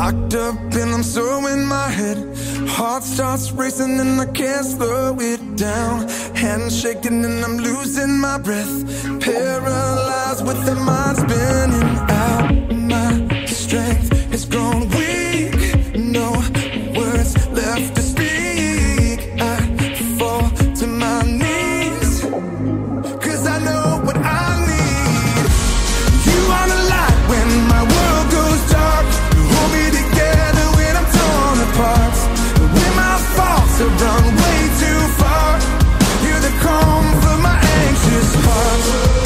Locked up and I'm so in my head. Heart starts racing and I can't slow it down. Hands shaking and I'm losing my breath. Paralyzed with the mind spinning out. My strength has grown weak. No words left to speak. I fall to my knees, 'cause I know what I need. You are the light when my world goes dark. You hold me together when I'm torn apart. When my thoughts have run way too far, you're the calm for my anxious heart.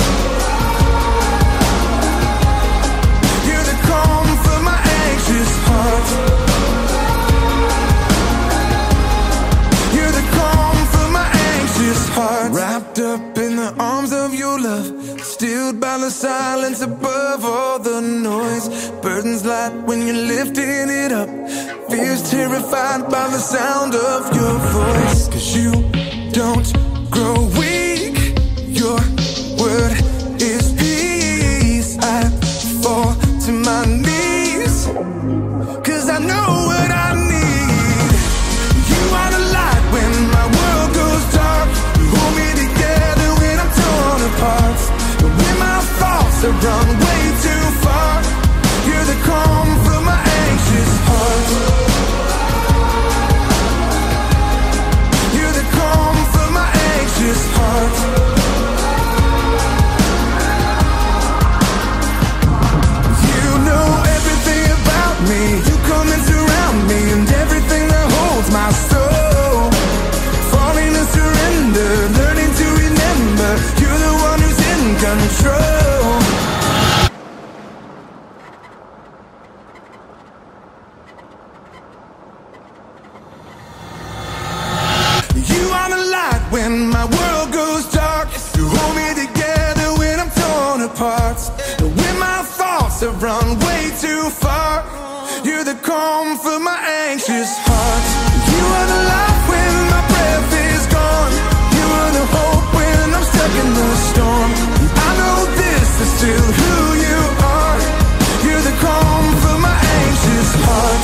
You're the calm for my anxious heart. You're the calm for my anxious heart. Wrapped up in the arms of your love, stilled by the silence above all the noise. Burdens light when you're lifting it up. Fears terrified by the sound of your voice. 'Cause you don't grow weak. Your word is peace. I fall to my knees, 'cause I know what I need. You are the light when my world goes dark. You hold me together when I'm torn apart. When my thoughts have run way too far, you're the calm for my anxious heart. You're the calm for my anxious heart. You know everything about me. You come and surround me, and everything that holds my soul. Falling to surrender, learning to remember. You're the one who's in control. You are the light when my world goes dark. You hold me together when I'm torn apart. When my thoughts have run way too far, you're the calm for my anxious heart. You are the light when my breath is gone. You are the hope when I'm stuck in the storm. I know this is still who you are. You're the calm for my anxious heart.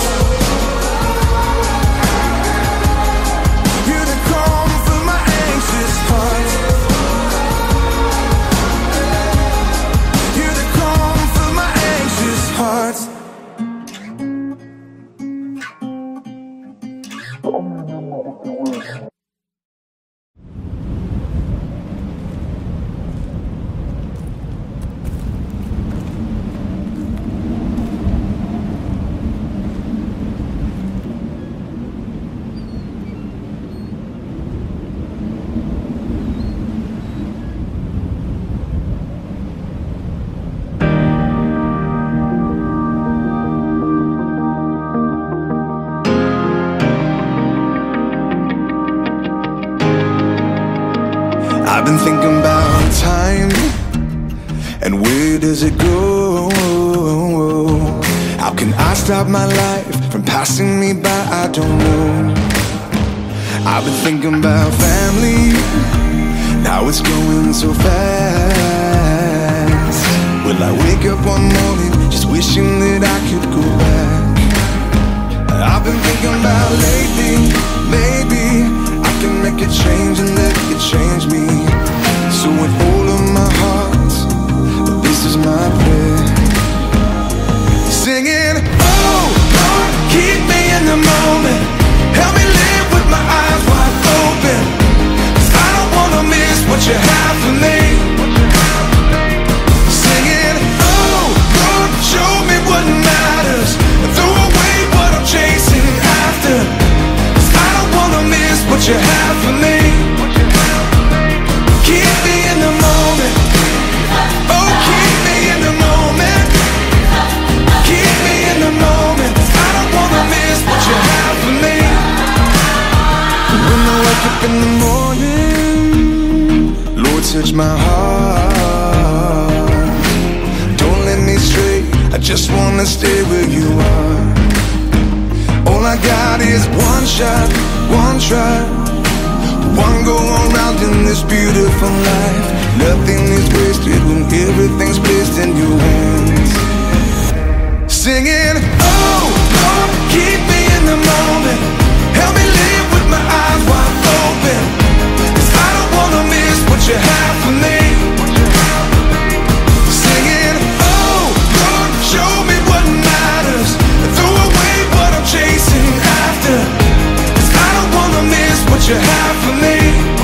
You're the calm for my anxious heart. You're the calm for my anxious heart. I've been thinking about time, and where does it go? How can I stop my life from passing me by? I don't know. I've been thinking about family, now it's going so fast. Will I wake up one morning just wishing that I could go back? I've been thinking about lately, maybe I can make a change and let it change me. So with all of my heart, this is my prayer. Singing, oh Lord, keep me in the moment. Help me live with my eyes wide open, 'cause I don't wanna miss what you have for me. Singing, oh Lord, show me what matters, and throw away what I'm chasing after, 'cause I don't wanna miss what you have for me. Keep me in the moment. Oh, keep me in the moment. Keep me in the moment. I don't wanna miss what you have for me. When I wake up in the morning, Lord, touch my heart. Don't let me stray, I just wanna stay where you are. All I got is one shot, one try, one go around in this beautiful life. Nothing is wasted when everything's placed in your hands. Singing, oh Lord, keep me in the moment. Help me live with my eyes wide open, 'cause I don't wanna miss what you have for me. Singing, oh Lord, show me what matters, and throw away what I'm chasing after, 'cause I don't wanna miss what you have for me.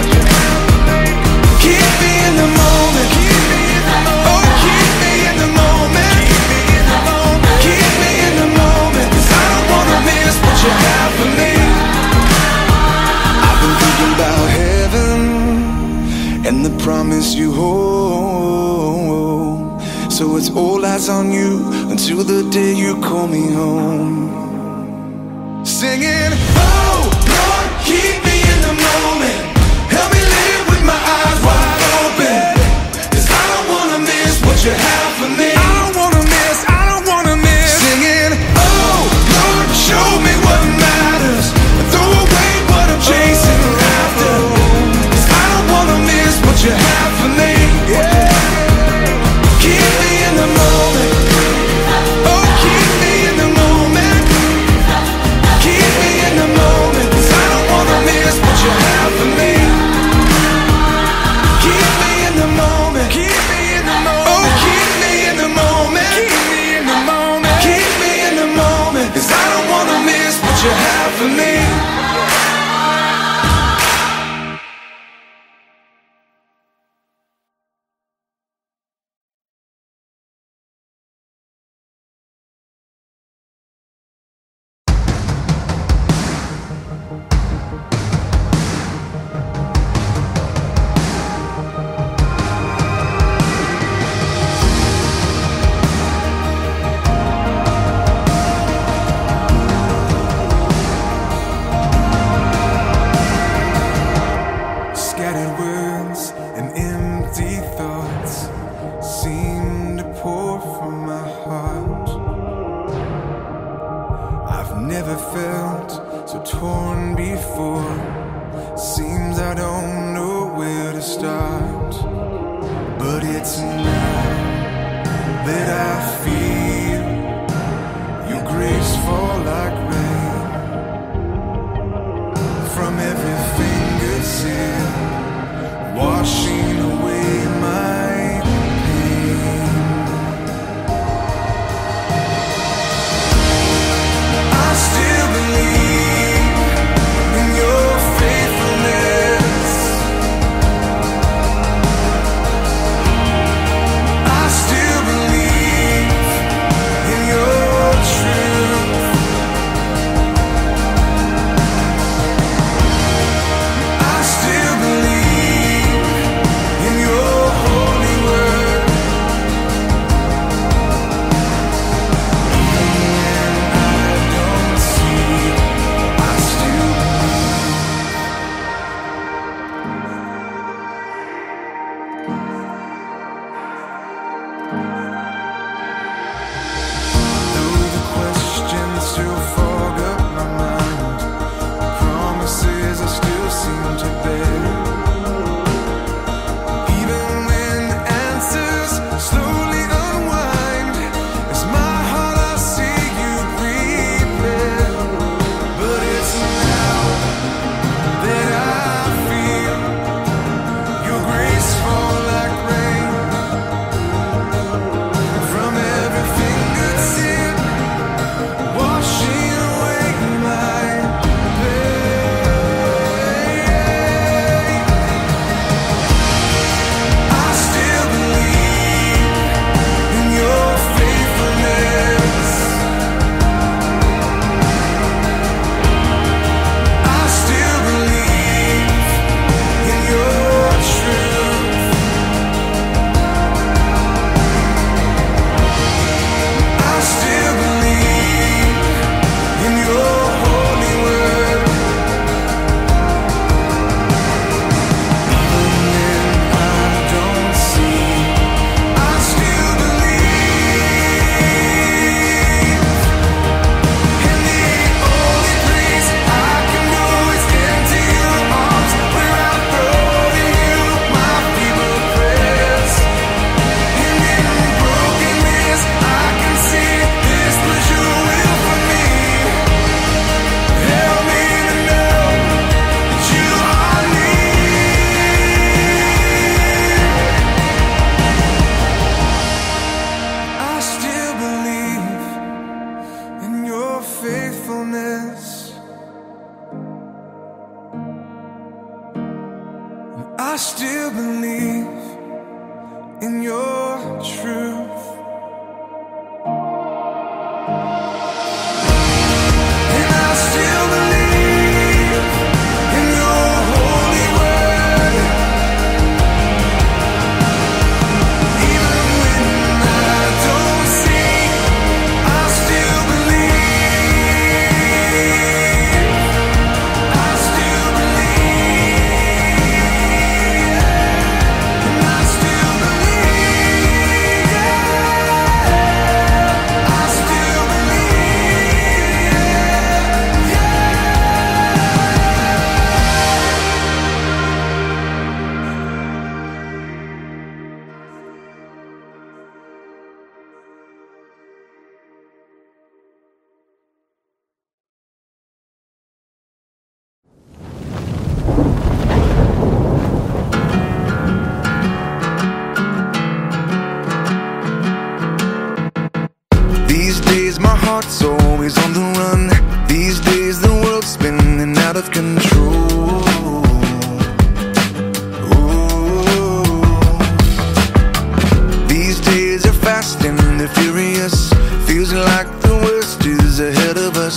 Keep me in the moment. Oh, keep me in the moment. Keep me in the moment, 'cause I don't wanna miss what you have for me. I've been thinking about heaven and the promise you hold, so it's all eyes on you until the day you call me home. Singing, oh Lord, keep me in the moment. Help me live with my eyes wide open, 'cause I don't wanna miss what you have for me. I don't wanna miss, I don't wanna miss. Singing, oh Lord, show me what matters, and throw away what I'm chasing after, 'cause I don't wanna miss what you have for me. Yeah. Keep me in the moment. Oh, keep me in the moment. Keep me in the moment, 'cause I don't wanna miss what you have for me. Keep me in the moment. Keep me in the moment. Oh, keep me in the moment. Keep me in the moment. Keep me in the moment, 'cause I don't wanna miss what you have for me. Scattered words and empty thoughts seem to pour from my heart. I've never felt so torn before. Seems I don't know where to start, but it's now that I feel your grace fall like rain from every fingertip, washing away my pain. I still believe in your faithfulness. I still believe in your truth. still believe in your truth. And I still believe in your holy word. Even when I don't see, I still believe. I still believe. And I still believe. I still These days my heart's always on the run. These days the world's spinning out of control. Ooh. These days are fast and they're furious. Feels like the worst is ahead of us.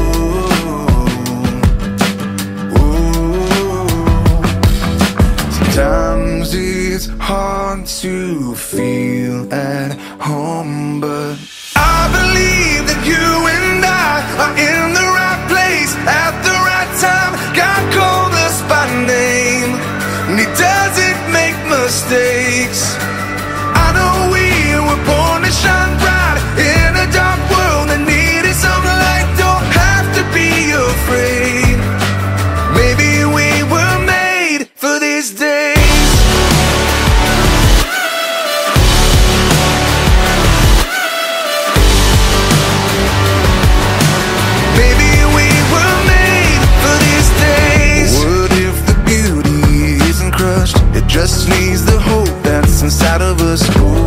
Sometimes it's hard to feel at home, but I believe that you and I are in the right place at the right time. God called us by name, and He doesn't make mistakes. I know we were born to shine bright in a dark world that needed some light. Don't have to be afraid. Maybe we were made for these days. Maybe we were made for these days. What if the beauty isn't crushed? It just needs the hope that's inside of us.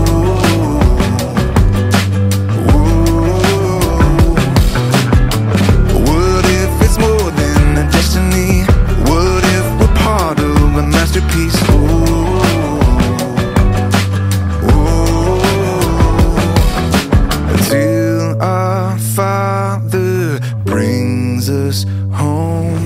What if it's more than a destiny? What if we're part of a masterpiece? Until our Father brings us home.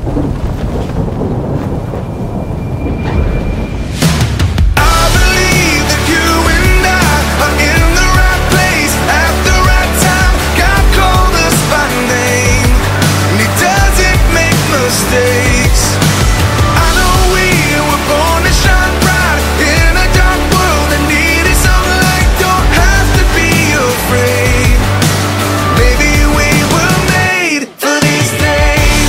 I believe that you and I are in the right place at the right time. God called us by name, and He doesn't make mistakes. I know we were born to shine bright in a dark world that needed some light. Don't have to be afraid. Maybe we were made for these days.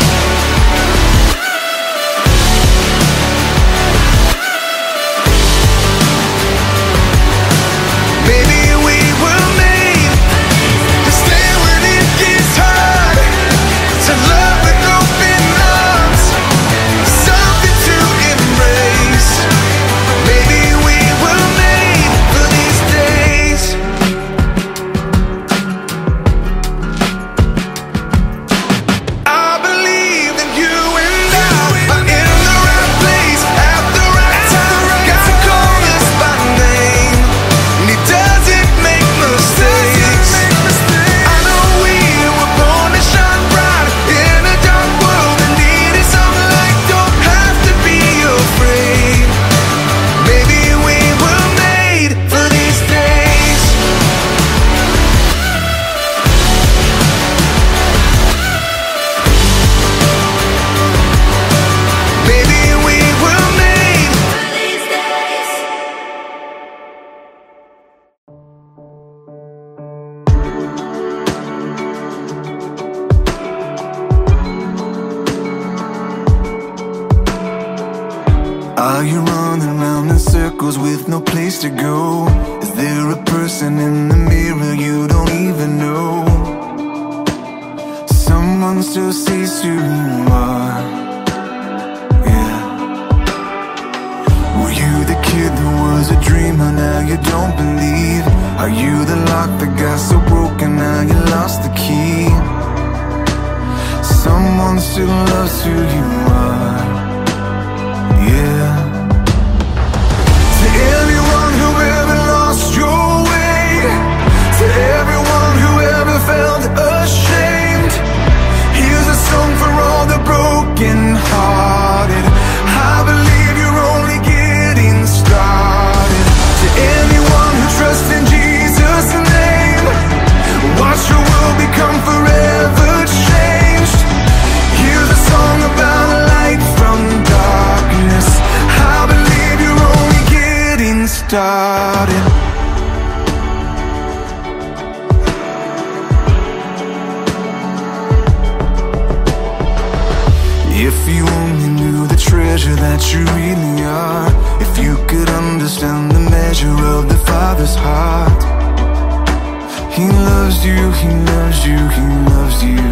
Maybe we were made to stand when it gets hard, to love with open arms, something to embrace. Maybe we were made for these days. I believe that you and I are in the right place at the right time. God called us by name, and He doesn't make mistakes. I know we were born to shine bright in a dark world that needed some light. Don't have to be afraid. Maybe we were made for these days. Maybe we were made for these days. Are you running around in circles with no place to go? Is there a person in the mirror you don't even know? Someone still sees who you are. Yeah. Were you the kid who was a dreamer, now you don't believe? Are you the lock that got so broken, now you lost the key? Someone still loves who you are. Yeah. broken-hearted. I believe you're only getting started. To anyone who trusts in Jesus' name, watch your world become forever changed. Here's a song about a light from darkness. I believe you're only getting started. If you only knew the treasure that you really are, if you could understand the measure of the Father's heart. He loves you, He loves you, He loves you.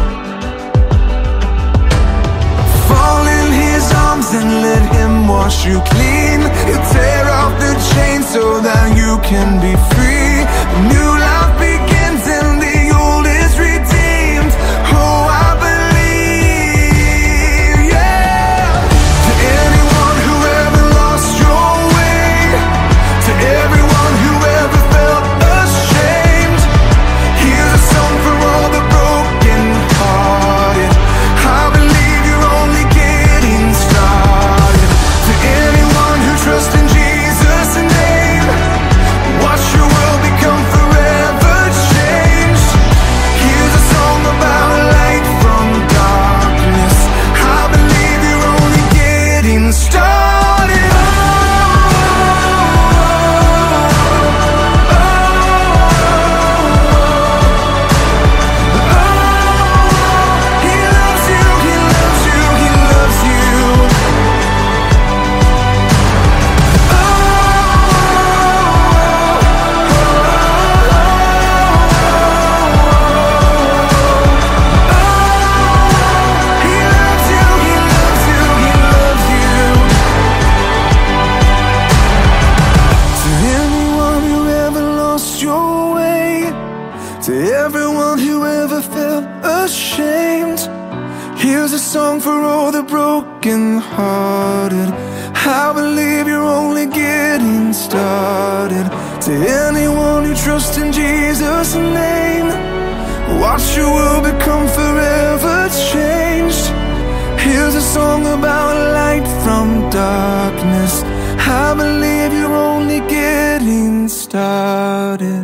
Fall in His arms and let Him wash you clean. He'll tear off the chains so that you can be free. A new life begins and the old is redeemed. Oh, I believe, yeah. To anyone who ever lost your way, to everyone who ever felt ashamed, here's a song for all the broken-hearted. I believe you're only getting started. To anyone who trusts in Jesus' name, watch your world become forever changed. Here's a song about light from darkness. I believe you're only getting started. He loves you, He loves you, He loves you. He loves you, He loves you, He loves you. To anyone who ever lost your way, to everyone who ever felt ashamed, here's a song for all the broken-hearted. I believe you're only getting started. To anyone who trusts in Jesus' name, watch your world become forever changed. Here's a song about light from darkness. I believe you're only getting started.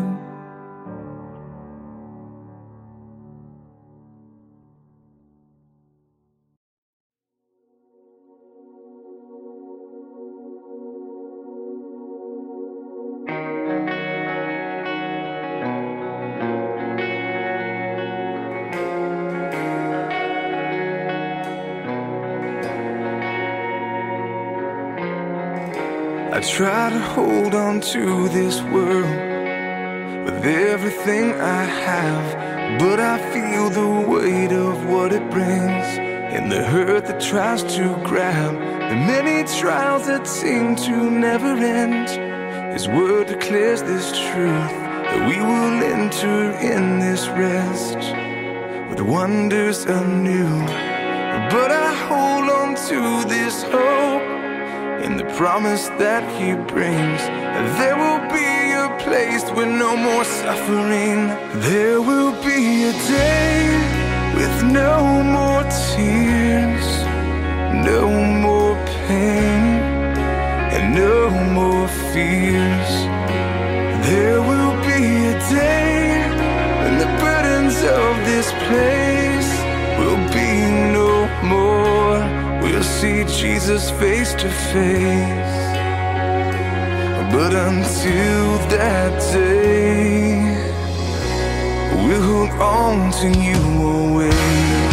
I try to hold on to this world with everything I have, but I feel the weight of what it brings, and the hurt that tries to grab, the many trials that seem to never end. His word declares this truth, that we will enter in this rest with wonders anew. But I hold on to this hope in the promise that He brings. There will be a place with no more suffering. There will be a day with no more tears, no more pain, and no more fears. There will be a day when the burdens of this place will be no more. We'll see Jesus face to face. But until that day, we'll hold on to you always.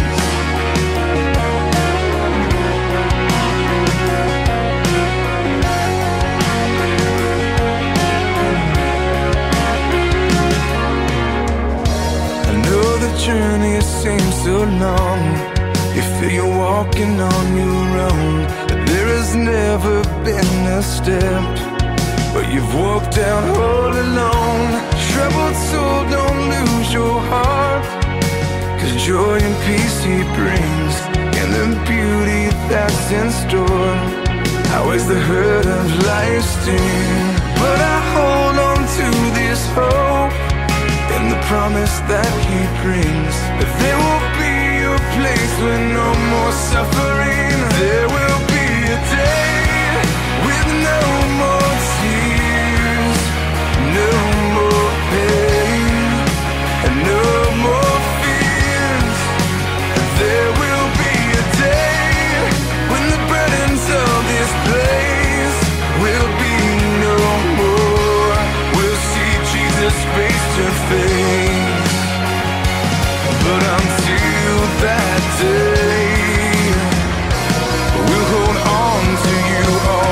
I know the journey seems so long. You feel you're walking on your own, but there has never been a step where you've walked down all alone. Troubled soul, don't lose your heart, 'cause joy and peace He brings, and the beauty that's in store outweighs the hurt of life's sting. But I hold on to this hope in the promise that He brings, that there will be a place where no more suffering. There will be a day with no more tears, no more pain, and no more fears. There will be a day when the burdens of this place will be no more. We'll see Jesus face to face. But until that day, we'll hold on to you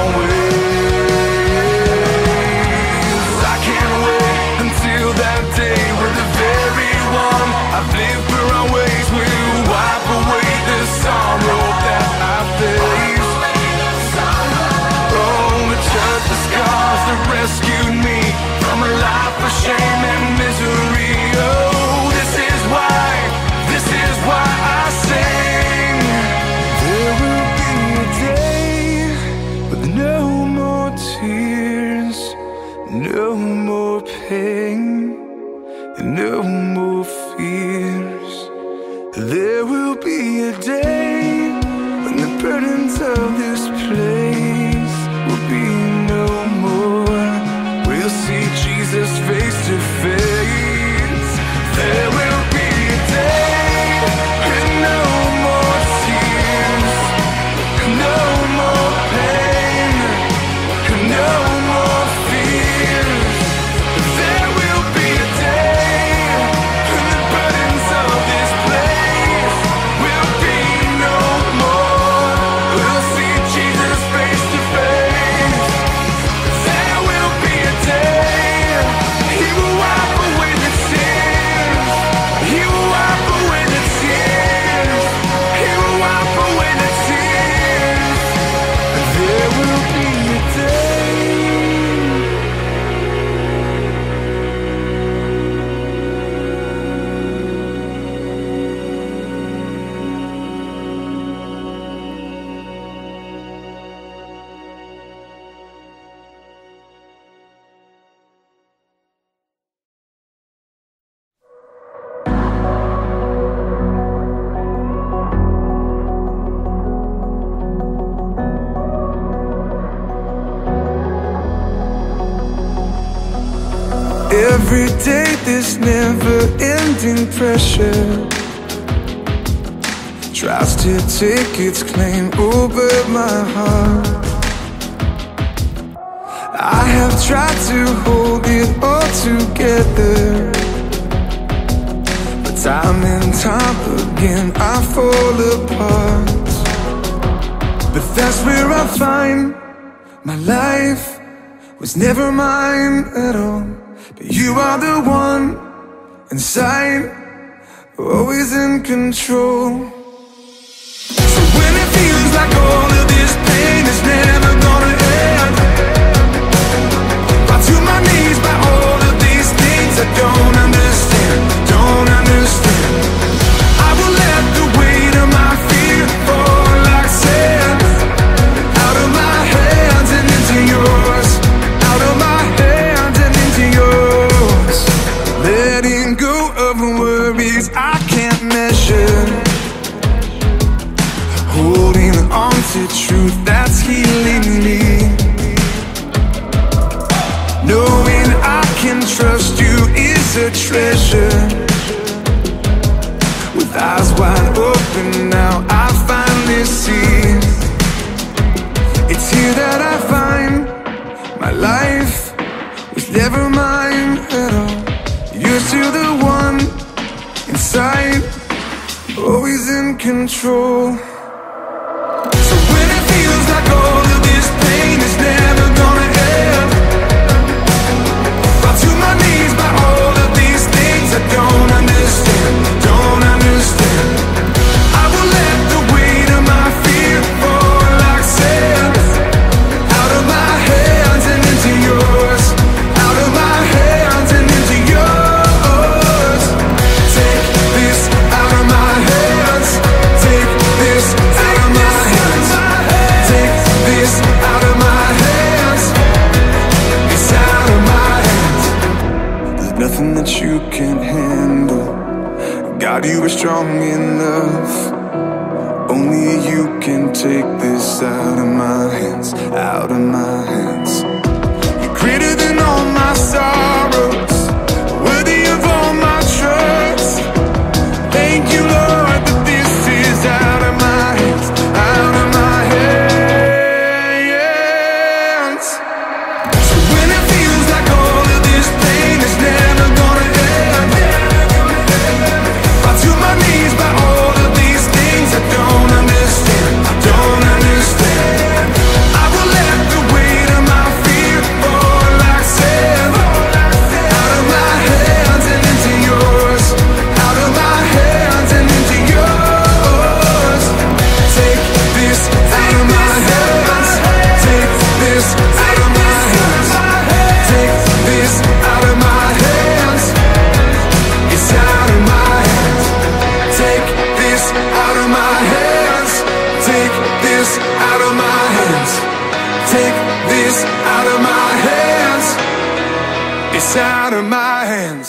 always. I can't wait until that day where the very one I've lived for always will wipe away the sorrow that I face. Oh, the church, the scars that rescued me from a life of shame and misery. Oh, this is why I sing. There will be a day with no more tears, no more pain, and no more fears. There will be a day when the burdens of this place will be no more. We'll see Jesus face to face. There will be a day and no more tears, no more pain, no more fears. There will be a day when the burdens of this place will be no more. We'll see Jesus face to face. There will be a day He will wipe away the tears. He will wipe away the tears. He will wipe away the tears. There will be a day. Every day this never-ending pressure tries to take its claim over my heart. I have tried to hold it all together, but time and time again I fall apart. But that's where I find my life was never mine at all. But you are the one inside, always in control. So when it feels like all of this pain is never gonna end, fall to my knees by all of these things I don't understand, don't understand. I will let the weight of my fear fall like sand, out of my hands and into yours, out of my hands and into yours. Letting go of worries I can't measure, holding on to truth that's healing me, knowing I can trust you is a treasure. With eyes wide open now I finally see, it's here that I find my life was never mine at all. You're still the one inside, always in control. So when it feels like all of this pain is never gonna end, fall to my knees by all of these things I don't understand, don't understand. I will let the weight of my fear fall like sand, out of my hands and into yours, out of my hands and into yours. Take this out of my hands, take this out of my hands, take this out of my hands, it's out of my hands. There's nothing that you can't handle, God, you are strong enough. this out of my hands. Take this out of my hands. It's out of my hands.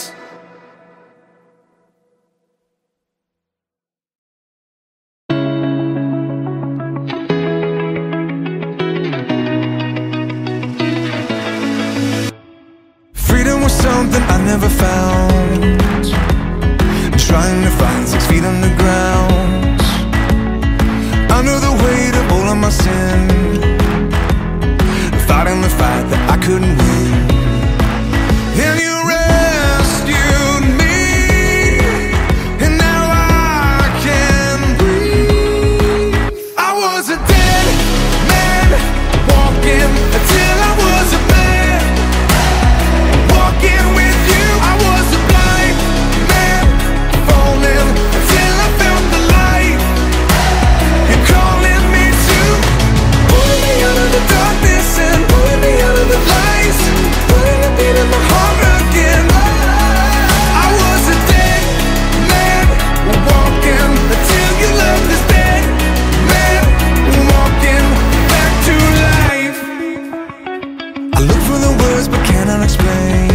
Freedom was something I never found. Trying to find 6 feet underground. Under the weight of all of my sin, fighting the fight that I couldn't win. And you rescued me, and now I can breathe. I was a dead man, walking until I was a man. Walking with you, I was a blind man, falling until I found the light. You're calling me to pull me out of the darkness and pull me out of the lights, putting a beat in my heart again. I was a dead man, walking until you left this dead man, walking back to life. I look for the words but cannot explain.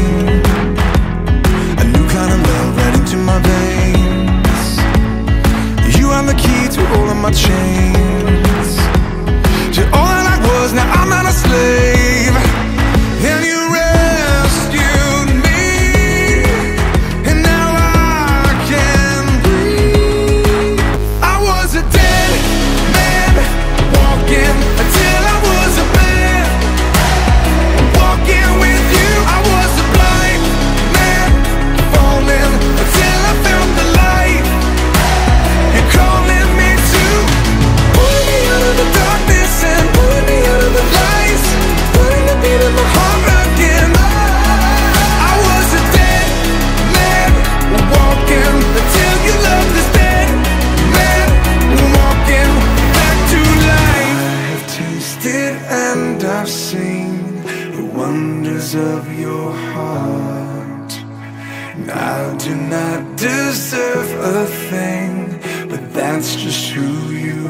A new kind of love right into my veins. You are the key to all of my chains. You're all that I was, now I'm not a slave. And you rescued me, and now I can breathe. I was a dead man, walking until I was a man. Walking with you, I was a blind man, falling until I found the light. You're calling me to pull me out of the darkness and pull me out of the lights, putting a beat in my heart again. I was a dead man, walking until you left this dead man, walking back to life. I've tasted and I've seen the wonders of your heart. And I do not deserve a thing, but that's just who you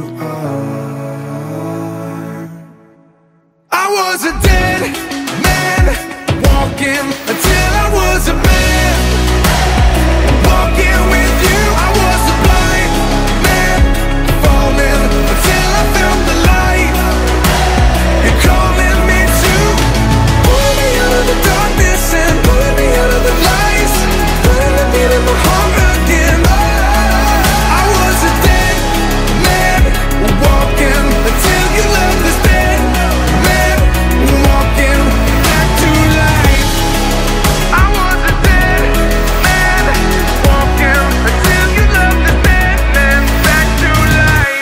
are. I was a dead man, walking until I was a man. Walking with you, I was a blind man, falling until I found the light. You're calling me to pull me out of the darkness and pull me out of the lights, putting a beat in my heart again. I was a dead man, walking until you left this dead man, walking back to life. I was a dead man, walking until you left this dead man, back to life.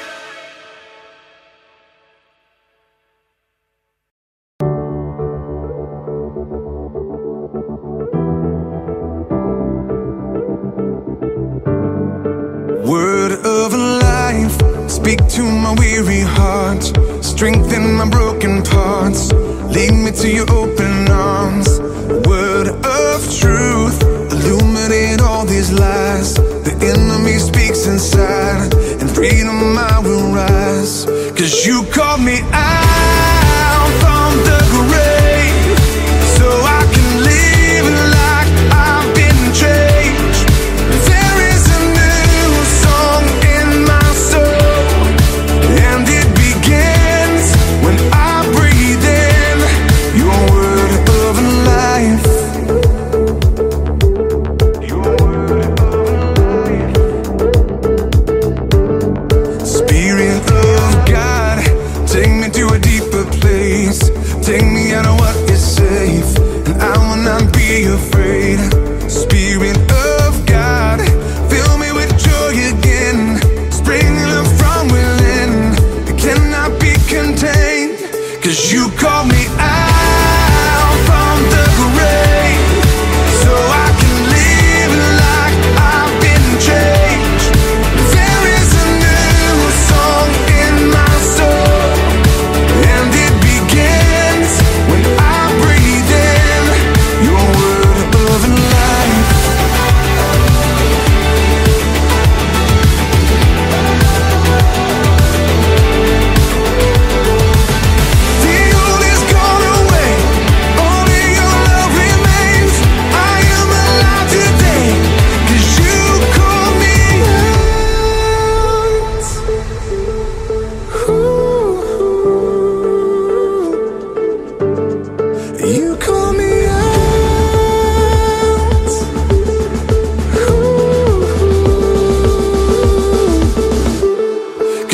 Word of life, speak to my weary heart, strengthen my broken parts, lead me to your open arms. Word of truth, illuminate all these lies. The enemy speaks inside, and freedom I will rise. 'Cause you called me out from the grave, so I can live like I've been changed. There is a new song in my soul, and it begins when I breathe in your word of life. Your word of life. Spirit of God, take me to a deeper place. Take me out of what is safe, and I will not be afraid. Spirit of God, fill me with joy again, springing up from within. It cannot be contained, 'cause you called me out from the grave, so I can live like I've been changed. There is a new song in my soul, and it begins when I breathe in your word of life.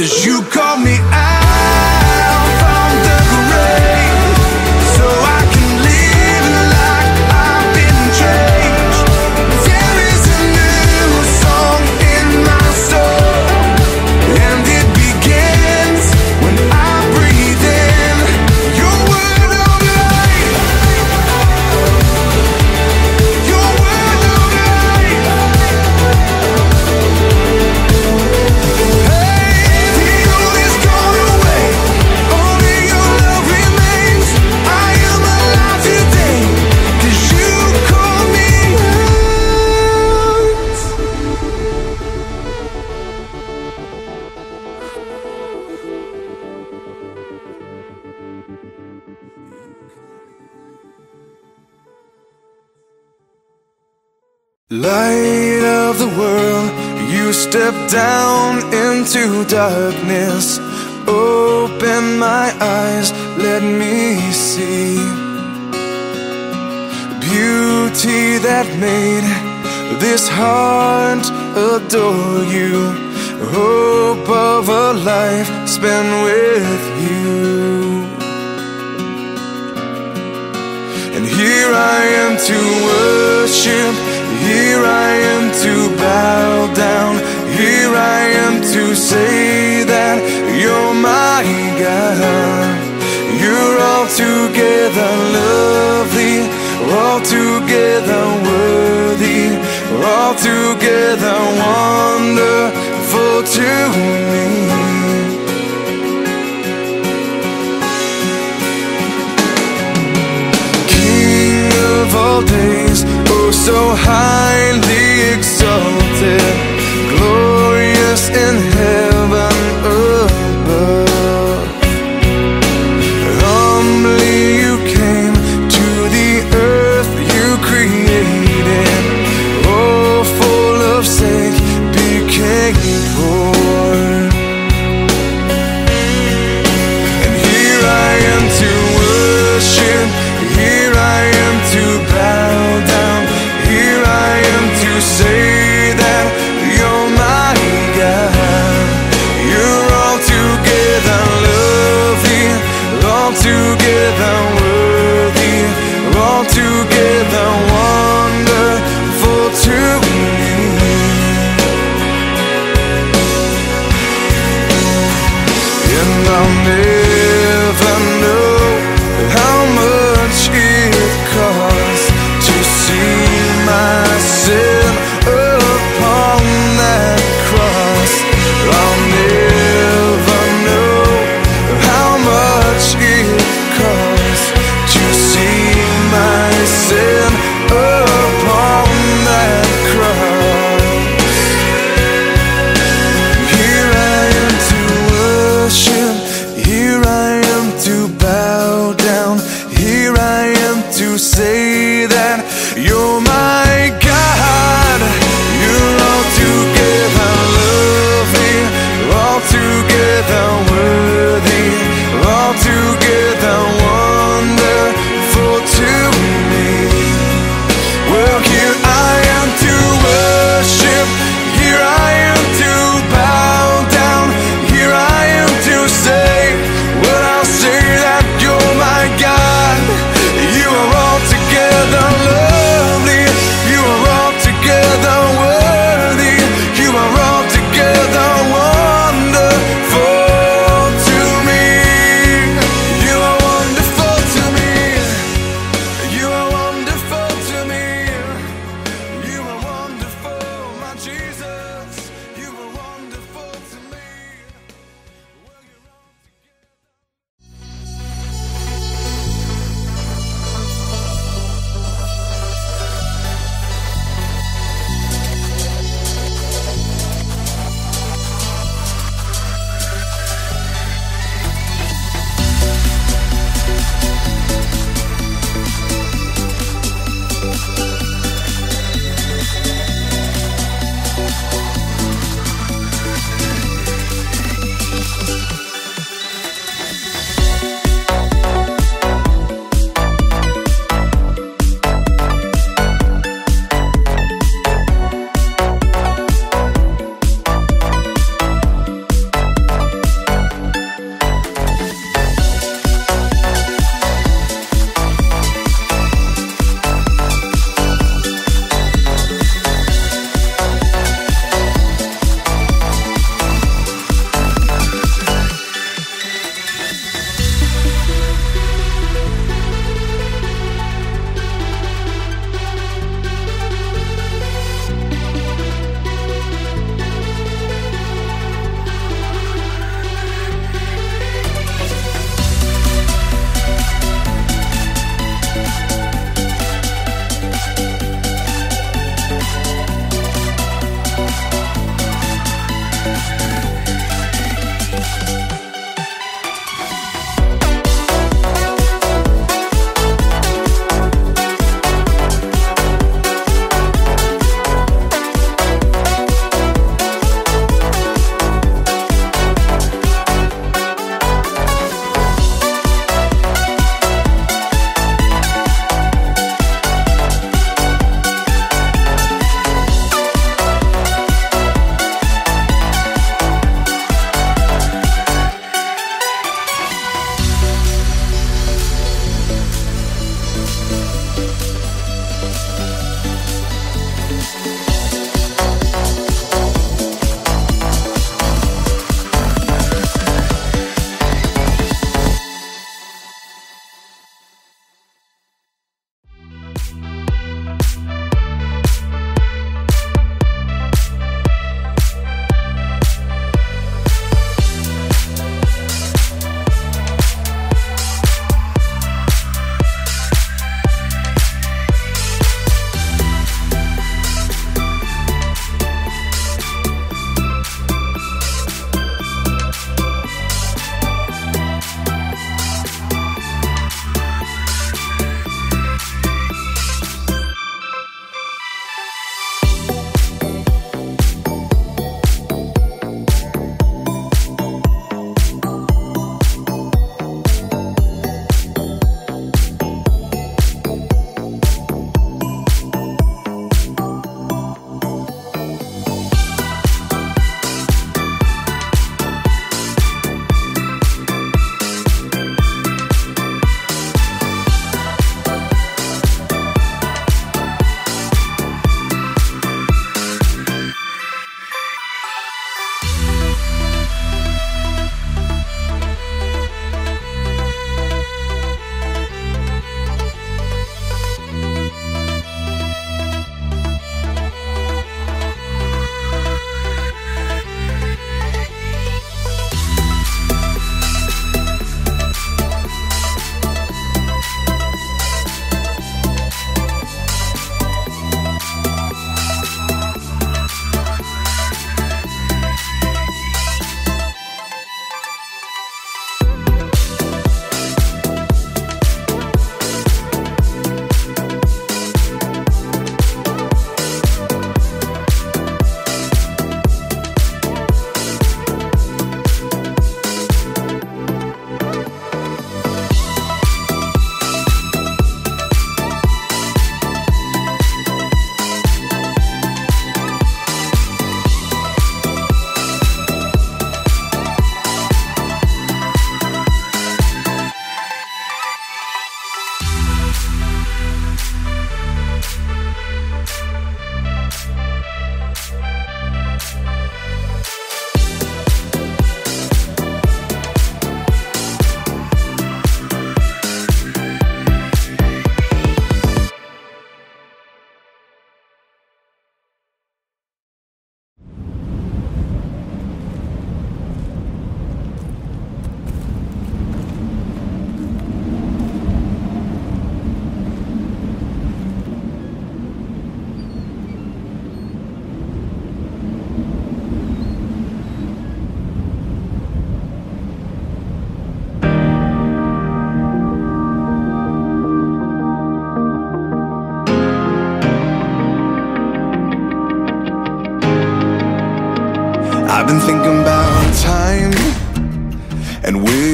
'cause you called me out from the grave, so I can live like I've been changed. There is a new song in my soul, and it begins when I breathe in your word of life. Your word of life. Hey, the old is gone away, only your love remains. I am alive today, 'cause you called me out. Light of the world, you step down into darkness. Open my eyes, let me see beauty that made this heart adore you. Hope of a life spent with you. And here I am to worship, here I am to bow down, here I am to say that you're my God. You're altogether lovely, altogether worthy, altogether wonderful to me. King of all days, oh so highly exalted, glorious in heaven above. Humbly you came to the earth you created, oh full of sake became poor. And here I am to worship, here I am to bow down, here I am to say that you're my God. You're altogether lovely, altogether worthy, altogether wonderful to me. And I'll never know how much it costs to see my sin upon that cross. I'll never know how much it costs to see my sin upon that cross. Here I am to worship, here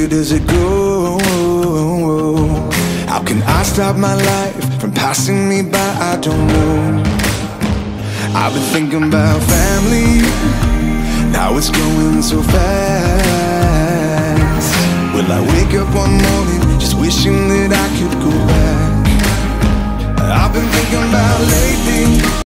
does it go? How can I stop my life from passing me by? I don't know. I've been thinking about family, now it's going so fast. Will I wake up one morning just wishing that I could go back? I've been thinking about lately.